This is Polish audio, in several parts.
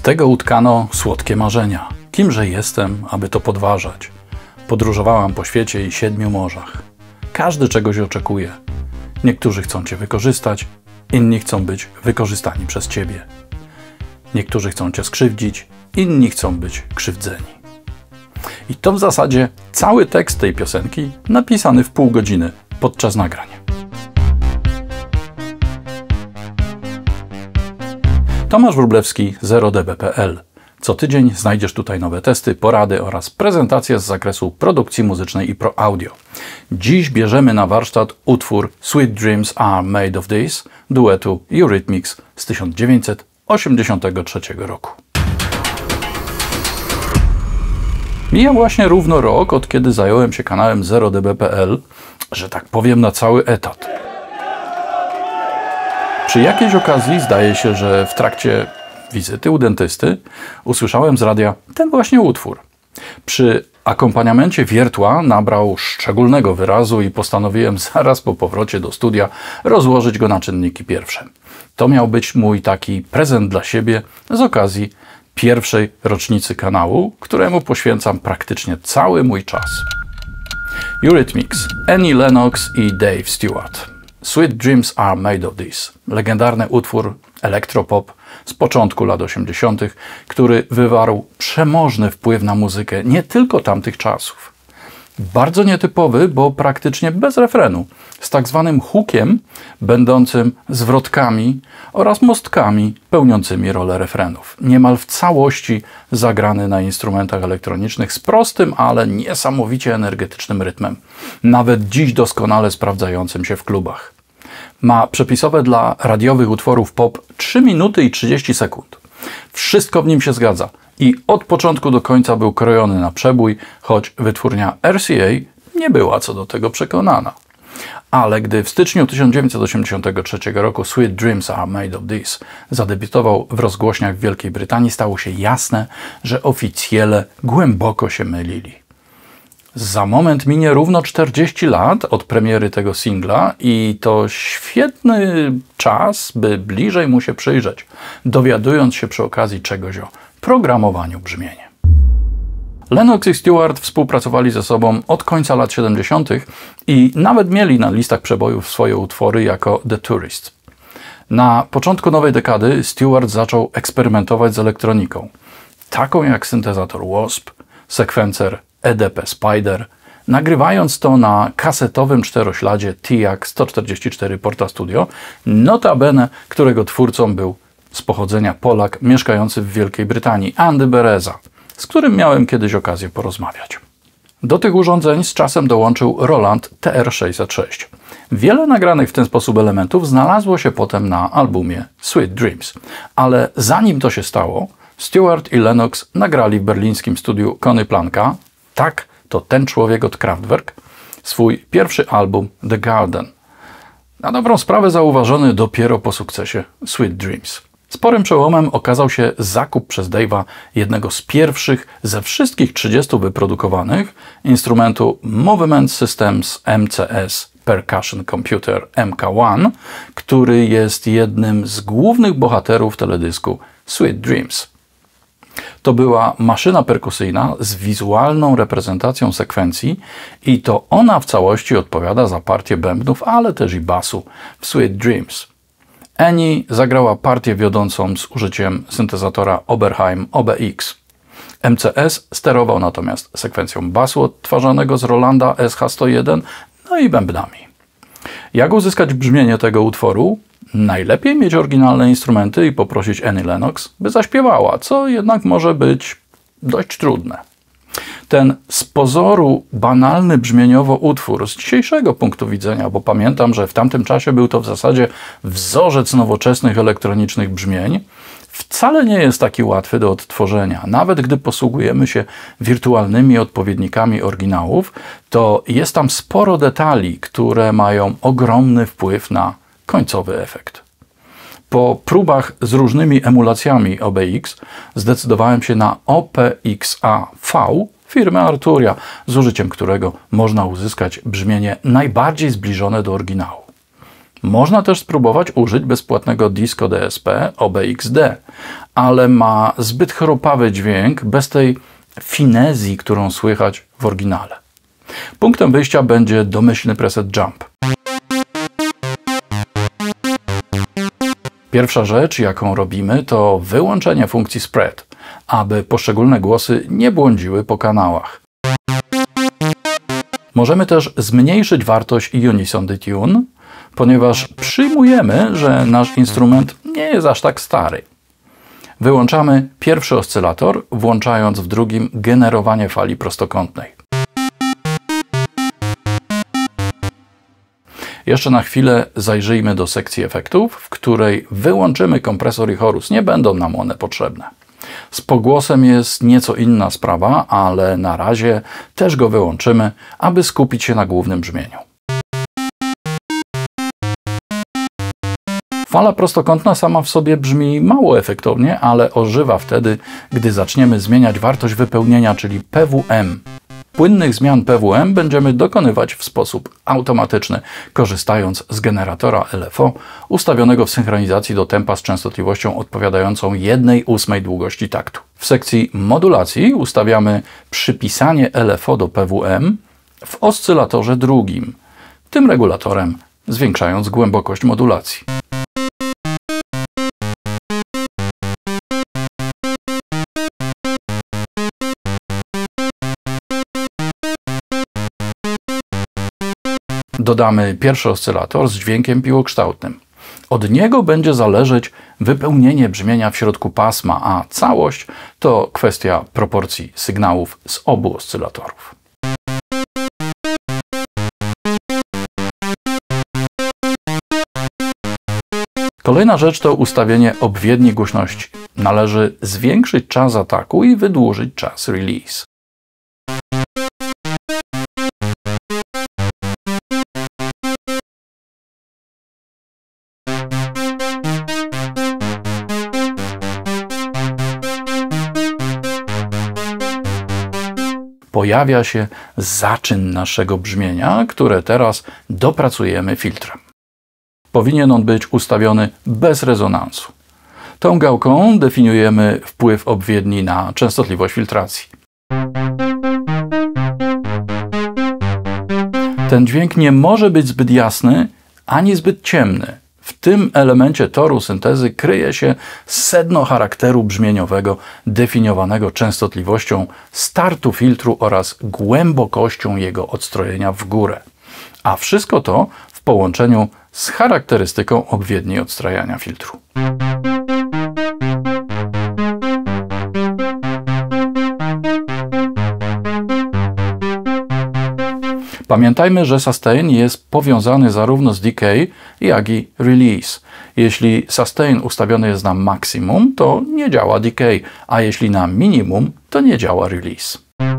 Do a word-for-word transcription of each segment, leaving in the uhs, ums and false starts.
tego utkano słodkie marzenia. Kimże jestem, aby to podważać? Podróżowałam po świecie i siedmiu morzach. Każdy czegoś oczekuje. Niektórzy chcą Cię wykorzystać, inni chcą być wykorzystani przez Ciebie. Niektórzy chcą Cię skrzywdzić, inni chcą być krzywdzeni. I to w zasadzie cały tekst tej piosenki napisany w pół godziny podczas nagrania. Tomasz Wróblewski, zero d b kropka p l. Co tydzień znajdziesz tutaj nowe testy, porady oraz prezentacje z zakresu produkcji muzycznej i pro audio. Dziś bierzemy na warsztat utwór Sweet Dreams Are Made of This duetu Eurythmics z tysiąc dziewięćset osiemdziesiątego trzeciego roku. Mija właśnie równo rok, od kiedy zająłem się kanałem zero d b kropka p l, że tak powiem na cały etat. Przy jakiejś okazji zdaje się, że w trakcie wizyty u dentysty usłyszałem z radia ten właśnie utwór. Przy akompaniamencie wiertła nabrał szczególnego wyrazu i postanowiłem zaraz po powrocie do studia rozłożyć go na czynniki pierwsze. To miał być mój taki prezent dla siebie z okazji pierwszej rocznicy kanału, któremu poświęcam praktycznie cały mój czas. Eurythmics, Annie Lennox i Dave Stewart. Sweet Dreams Are Made of This. Legendarny utwór elektropop z początku lat osiemdziesiątych, który wywarł przemożny wpływ na muzykę nie tylko tamtych czasów. Bardzo nietypowy, bo praktycznie bez refrenu, z tak zwanym hookiem, będącym zwrotkami oraz mostkami pełniącymi rolę refrenów. Niemal w całości zagrany na instrumentach elektronicznych z prostym, ale niesamowicie energetycznym rytmem. Nawet dziś doskonale sprawdzającym się w klubach. Ma przepisowe dla radiowych utworów pop trzy minuty i trzydzieści sekund. Wszystko w nim się zgadza i od początku do końca był krojony na przebój, choć wytwórnia R C A nie była co do tego przekonana. Ale gdy w styczniu tysiąc dziewięćset osiemdziesiątego trzeciego roku Sweet Dreams Are Made of This zadebiutował w rozgłośniach w Wielkiej Brytanii, stało się jasne, że oficjele głęboko się mylili. Za moment minie równo czterdzieści lat od premiery tego singla i to świetny czas, by bliżej mu się przyjrzeć, dowiadując się przy okazji czegoś o programowaniu brzmienia. Lennox i Stewart współpracowali ze sobą od końca lat siedemdziesiątych i nawet mieli na listach przebojów swoje utwory jako The Tourist. Na początku nowej dekady Stewart zaczął eksperymentować z elektroniką, taką jak syntezator Wasp, sekwencer E D P Spider, nagrywając to na kasetowym czterośladzie TIAC sto czterdzieści cztery Porta Studio, notabene którego twórcą był z pochodzenia Polak mieszkający w Wielkiej Brytanii, Andy Bereza, z którym miałem kiedyś okazję porozmawiać. Do tych urządzeń z czasem dołączył Roland T R sześćset sześć. Wiele nagranych w ten sposób elementów znalazło się potem na albumie Sweet Dreams, ale zanim to się stało, Stewart i Lennox nagrali w berlińskim studiu Conny Planka, tak, to ten człowiek od Kraftwerk, swój pierwszy album The Garden. Na dobrą sprawę zauważony dopiero po sukcesie Sweet Dreams. Sporym przełomem okazał się zakup przez Dave'a jednego z pierwszych ze wszystkich trzydziestu wyprodukowanych instrumentu Movement Systems M C S Percussion Computer M K jeden, który jest jednym z głównych bohaterów teledysku Sweet Dreams. To była maszyna perkusyjna z wizualną reprezentacją sekwencji i to ona w całości odpowiada za partię bębnów, ale też i basu w Sweet Dreams. Annie zagrała partię wiodącą z użyciem syntezatora Oberheim O B X. M C S sterował natomiast sekwencją basu odtwarzanego z Rolanda S H sto jeden, no i bębnami. Jak uzyskać brzmienie tego utworu? Najlepiej mieć oryginalne instrumenty i poprosić Annie Lennox, by zaśpiewała, co jednak może być dość trudne. Ten z pozoru banalny brzmieniowo utwór z dzisiejszego punktu widzenia, bo pamiętam, że w tamtym czasie był to w zasadzie wzorzec nowoczesnych elektronicznych brzmień, wcale nie jest taki łatwy do odtworzenia. Nawet gdy posługujemy się wirtualnymi odpowiednikami oryginałów, to jest tam sporo detali, które mają ogromny wpływ na końcowy efekt. Po próbach z różnymi emulacjami O B X zdecydowałem się na O P X A V firmy Arturia, z użyciem którego można uzyskać brzmienie najbardziej zbliżone do oryginału. Można też spróbować użyć bezpłatnego Disco D S P O B X D, ale ma zbyt chropawy dźwięk, bez tej finezji, którą słychać w oryginale. Punktem wyjścia będzie domyślny preset Jump. Pierwsza rzecz, jaką robimy, to wyłączenie funkcji Spread, aby poszczególne głosy nie błądziły po kanałach. Możemy też zmniejszyć wartość Unison Detune, ponieważ przyjmujemy, że nasz instrument nie jest aż tak stary. Wyłączamy pierwszy oscylator, włączając w drugim generowanie fali prostokątnej. Jeszcze na chwilę zajrzyjmy do sekcji efektów, w której wyłączymy kompresor i chorus. Nie będą nam one potrzebne. Z pogłosem jest nieco inna sprawa, ale na razie też go wyłączymy, aby skupić się na głównym brzmieniu. Fala prostokątna sama w sobie brzmi mało efektownie, ale ożywa wtedy, gdy zaczniemy zmieniać wartość wypełnienia, czyli P W M. Płynnych zmian P W M będziemy dokonywać w sposób automatyczny, korzystając z generatora L F O ustawionego w synchronizacji do tempa z częstotliwością odpowiadającą jednej ósmej długości taktu. W sekcji modulacji ustawiamy przypisanie L F O do P W M w oscylatorze drugim, tym regulatorem zwiększając głębokość modulacji. Dodamy pierwszy oscylator z dźwiękiem piłokształtnym. Od niego będzie zależeć wypełnienie brzmienia w środku pasma, a całość to kwestia proporcji sygnałów z obu oscylatorów. Kolejna rzecz to ustawienie odpowiedniej głośności. Należy zwiększyć czas ataku i wydłużyć czas release. Pojawia się zaczyn naszego brzmienia, które teraz dopracujemy filtrem. Powinien on być ustawiony bez rezonansu. Tą gałką definiujemy wpływ odpowiedni na częstotliwość filtracji. Ten dźwięk nie może być zbyt jasny ani zbyt ciemny. W tym elemencie toru syntezy kryje się sedno charakteru brzmieniowego definiowanego częstotliwością startu filtru oraz głębokością jego odstrojenia w górę. A wszystko to w połączeniu z charakterystyką odpowiedniej odstrajania filtru. Pamiętajmy, że sustain jest powiązany zarówno z decay, jak i release. Jeśli sustain ustawiony jest na maksimum, to nie działa decay, a jeśli na minimum, to nie działa release.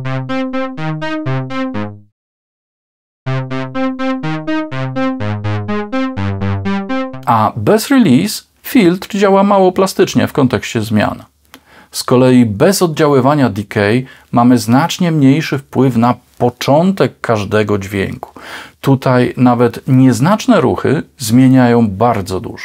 A bez release filtr działa mało plastycznie w kontekście zmian. Z kolei bez oddziaływania decay mamy znacznie mniejszy wpływ na początek każdego dźwięku. Tutaj nawet nieznaczne ruchy zmieniają bardzo dużo.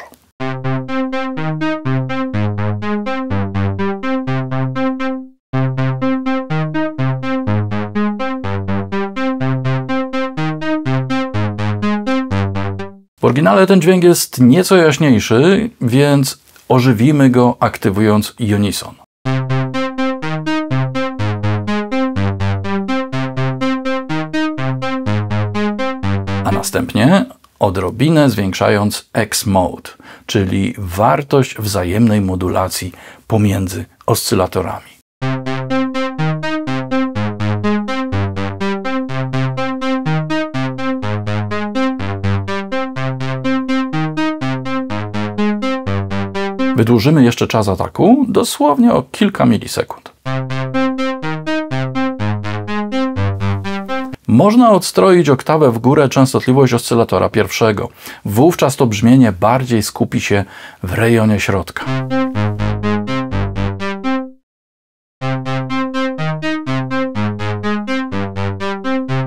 W oryginale ten dźwięk jest nieco jaśniejszy, więc ożywimy go, aktywując Unison. A następnie odrobinę zwiększając X-Mode, czyli wartość wzajemnej modulacji pomiędzy oscylatorami. Wydłużymy jeszcze czas ataku dosłownie o kilka milisekund. Można odstroić oktawę w górę częstotliwość oscylatora pierwszego. Wówczas to brzmienie bardziej skupi się w rejonie środka.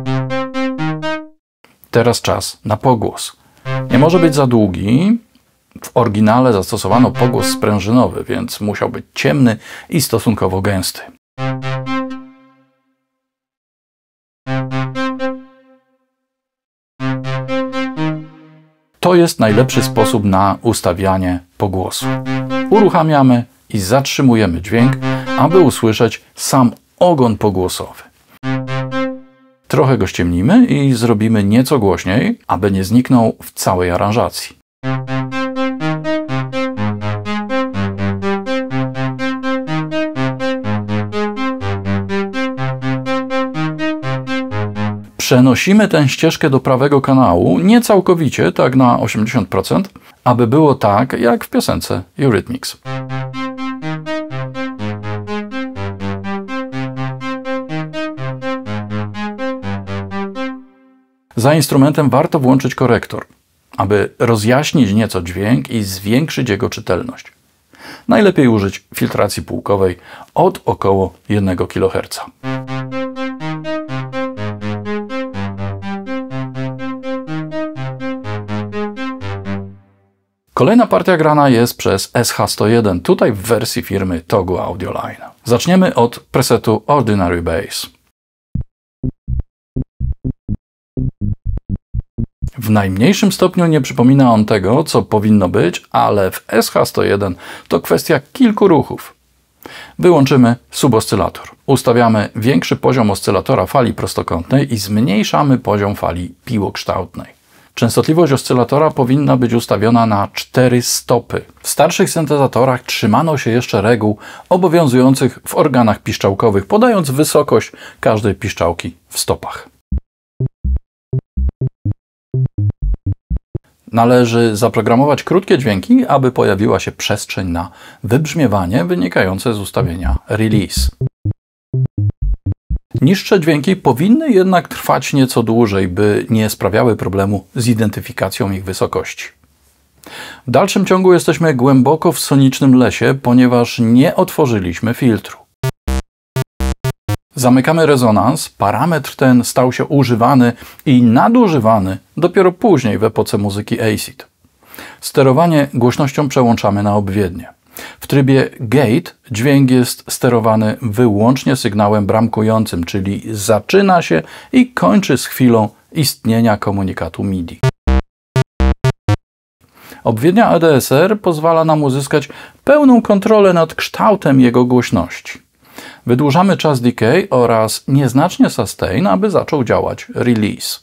Teraz czas na pogłos. Nie może być za długi, W oryginale zastosowano pogłos sprężynowy, więc musiał być ciemny i stosunkowo gęsty. To jest najlepszy sposób na ustawianie pogłosu. Uruchamiamy i zatrzymujemy dźwięk, aby usłyszeć sam ogon pogłosowy. Trochę go ściemnimy i zrobimy nieco głośniej, aby nie zniknął w całej aranżacji. Przenosimy tę ścieżkę do prawego kanału, nie całkowicie, tak na osiemdziesiąt procent, aby było tak jak w piosence Eurythmics. Za instrumentem warto włączyć korektor, aby rozjaśnić nieco dźwięk i zwiększyć jego czytelność. Najlepiej użyć filtracji półkowej od około jednego kiloherca. Kolejna partia grana jest przez S H sto jeden, tutaj w wersji firmy Togu Audio Line. Zaczniemy od presetu Ordinary Bass. W najmniejszym stopniu nie przypomina on tego, co powinno być, ale w S H sto jeden to kwestia kilku ruchów. Wyłączymy suboscylator. Ustawiamy większy poziom oscylatora fali prostokątnej i zmniejszamy poziom fali piłokształtnej. Częstotliwość oscylatora powinna być ustawiona na cztery stopy. W starszych syntezatorach trzymano się jeszcze reguł obowiązujących w organach piszczałkowych, podając wysokość każdej piszczałki w stopach. Należy zaprogramować krótkie dźwięki, aby pojawiła się przestrzeń na wybrzmiewanie wynikające z ustawienia release. Niższe dźwięki powinny jednak trwać nieco dłużej, by nie sprawiały problemu z identyfikacją ich wysokości. W dalszym ciągu jesteśmy głęboko w sonicznym lesie, ponieważ nie otworzyliśmy filtru. Zamykamy rezonans. Parametr ten stał się używany i nadużywany dopiero później w epoce muzyki acid. Sterowanie głośnością przełączamy na obwiednie. W trybie gate dźwięk jest sterowany wyłącznie sygnałem bramkującym, czyli zaczyna się i kończy z chwilą istnienia komunikatu MIDI. Obwiednia E D S R pozwala nam uzyskać pełną kontrolę nad kształtem jego głośności. Wydłużamy czas decay oraz nieznacznie sustain, aby zaczął działać release.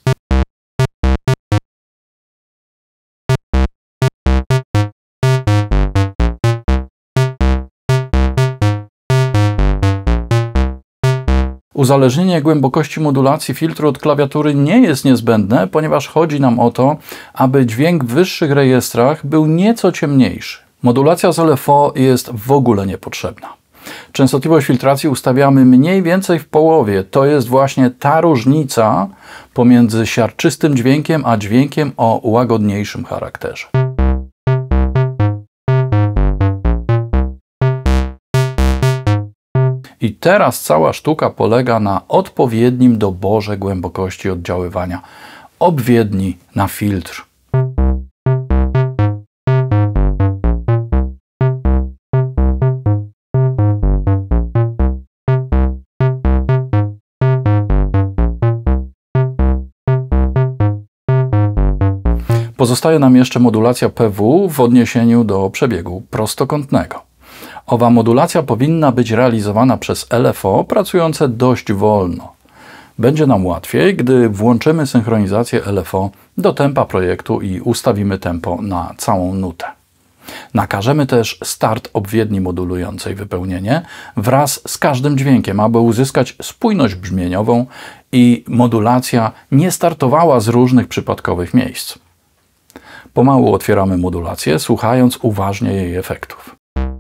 Uzależnienie głębokości modulacji filtru od klawiatury nie jest niezbędne, ponieważ chodzi nam o to, aby dźwięk w wyższych rejestrach był nieco ciemniejszy. Modulacja z L F O jest w ogóle niepotrzebna. Częstotliwość filtracji ustawiamy mniej więcej w połowie. To jest właśnie ta różnica pomiędzy siarczystym dźwiękiem a dźwiękiem o łagodniejszym charakterze. I teraz cała sztuka polega na odpowiednim doborze głębokości oddziaływania obwiedni na filtr. Pozostaje nam jeszcze modulacja P W w odniesieniu do przebiegu prostokątnego. Owa modulacja powinna być realizowana przez L F O pracujące dość wolno. Będzie nam łatwiej, gdy włączymy synchronizację L F O do tempa projektu i ustawimy tempo na całą nutę. Nakażemy też start obwiedni modulującej wypełnienie wraz z każdym dźwiękiem, aby uzyskać spójność brzmieniową i modulacja nie startowała z różnych przypadkowych miejsc. Pomału otwieramy modulację, słuchając uważnie jej efektów.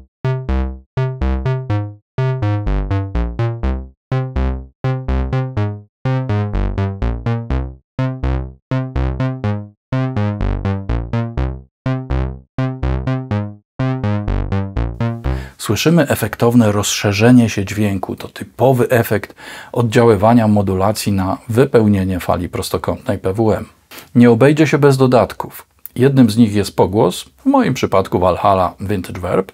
Słyszymy efektowne rozszerzenie się dźwięku. To typowy efekt oddziaływania modulacji na wypełnienie fali prostokątnej P W M. Nie obejdzie się bez dodatków. Jednym z nich jest pogłos, w moim przypadku Valhalla Vintage Verb.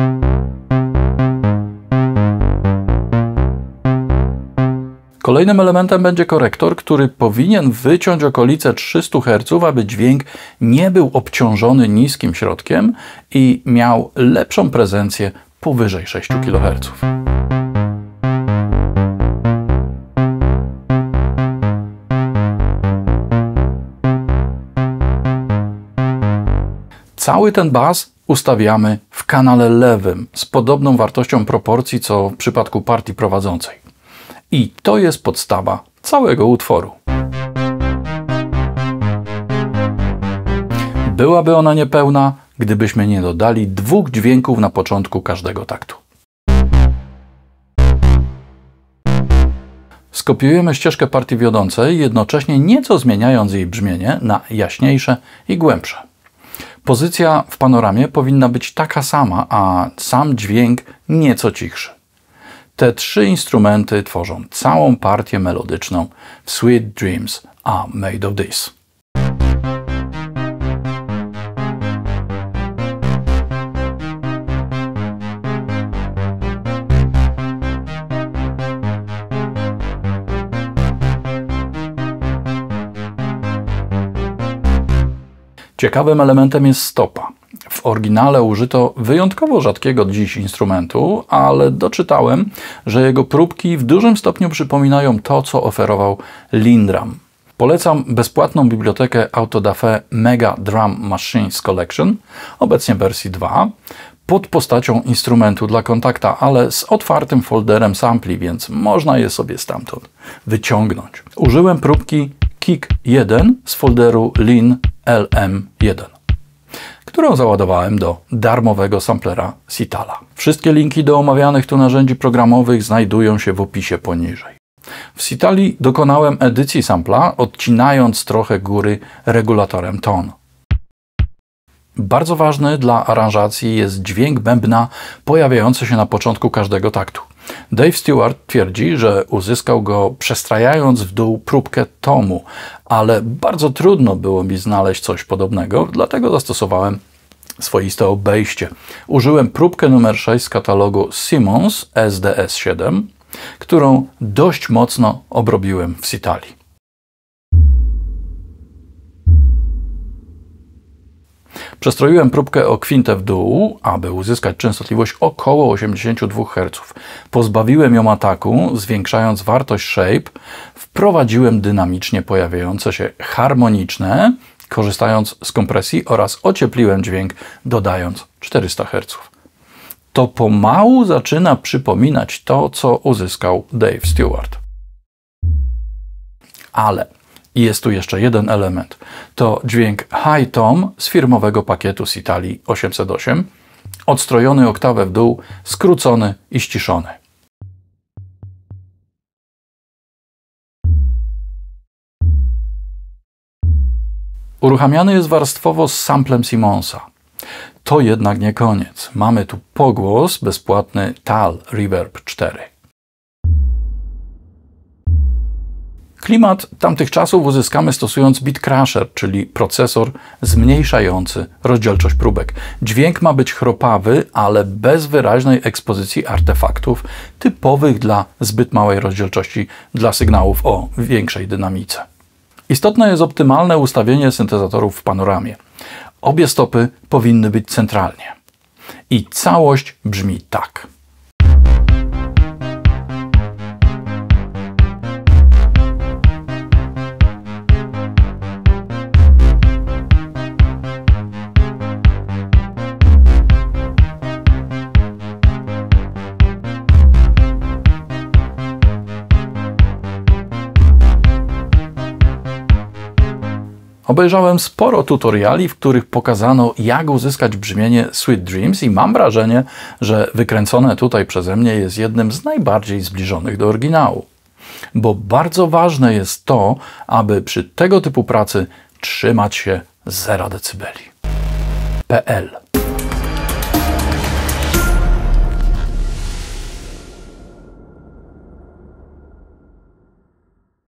Kolejnym elementem będzie korektor, który powinien wyciąć okolice trzystu herców, aby dźwięk nie był obciążony niskim środkiem i miał lepszą prezencję powyżej sześciu kiloherców. Cały ten bas ustawiamy w kanale lewym z podobną wartością proporcji co w przypadku partii prowadzącej. I to jest podstawa całego utworu. Byłaby ona niepełna, gdybyśmy nie dodali dwóch dźwięków na początku każdego taktu. Skopiujemy ścieżkę partii wiodącej, jednocześnie nieco zmieniając jej brzmienie na jaśniejsze i głębsze. Pozycja w panoramie powinna być taka sama, a sam dźwięk nieco cichszy. Te trzy instrumenty tworzą całą partię melodyczną w Sweet Dreams Are Made of This. Ciekawym elementem jest stopa. W oryginale użyto wyjątkowo rzadkiego dziś instrumentu, ale doczytałem, że jego próbki w dużym stopniu przypominają to, co oferował Lindrum. Polecam bezpłatną bibliotekę Autodafé Mega Drum Machines Collection, obecnie w wersji dwa, pod postacią instrumentu dla kontakta, ale z otwartym folderem sampli, więc można je sobie stamtąd wyciągnąć. Użyłem próbki Kick jeden z folderu Lin L M jeden. Którą załadowałem do darmowego samplera Sitala. Wszystkie linki do omawianych tu narzędzi programowych znajdują się w opisie poniżej. W Sitali dokonałem edycji sampla, odcinając trochę góry regulatorem ton. Bardzo ważny dla aranżacji jest dźwięk bębna pojawiający się na początku każdego taktu. Dave Stewart twierdzi, że uzyskał go przestrajając w dół próbkę tomu, ale bardzo trudno było mi znaleźć coś podobnego, dlatego zastosowałem swoiste obejście. Użyłem próbkę numer sześć z katalogu Simmons S D S siedem, którą dość mocno obrobiłem w Sitali. Przestroiłem próbkę o kwintę w dół, aby uzyskać częstotliwość około osiemdziesięciu dwóch herców. Pozbawiłem ją ataku, zwiększając wartość shape, wprowadziłem dynamicznie pojawiające się harmoniczne, korzystając z kompresji oraz ociepliłem dźwięk, dodając czterysta herców. To pomału zaczyna przypominać to, co uzyskał Dave Stewart. Ale jest tu jeszcze jeden element. To dźwięk High Tom z firmowego pakietu Sitali osiemset osiem, odstrojony oktawę w dół, skrócony i ściszony. Uruchamiany jest warstwowo z samplem Simmonsa. To jednak nie koniec. Mamy tu pogłos bezpłatny T A L Reverb cztery. Klimat tamtych czasów uzyskamy stosując Beat Crusher, czyli procesor zmniejszający rozdzielczość próbek. Dźwięk ma być chropawy, ale bez wyraźnej ekspozycji artefaktów typowych dla zbyt małej rozdzielczości dla sygnałów o większej dynamice. Istotne jest optymalne ustawienie syntezatorów w panoramie. Obie stopy powinny być centralnie. I całość brzmi tak. Obejrzałem sporo tutoriali, w których pokazano, jak uzyskać brzmienie Sweet Dreams i mam wrażenie, że wykręcone tutaj przeze mnie jest jednym z najbardziej zbliżonych do oryginału. Bo bardzo ważne jest to, aby przy tego typu pracy trzymać się zera decybeli. P L